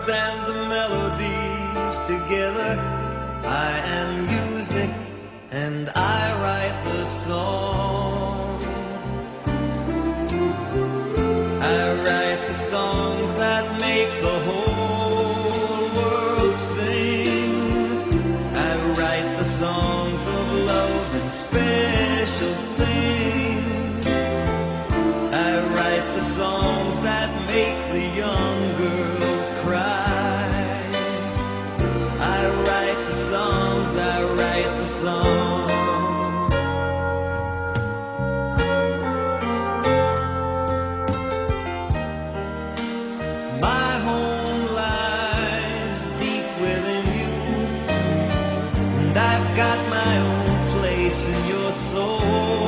words and the melodies together. I am music and I write the songs. I write the songs that make the whole world sing. I write the songs of love and special things. I write the songs that make the young girls cry. I write the songs, I write the songs. My home lies deep within you, and I've got my own place in your soul.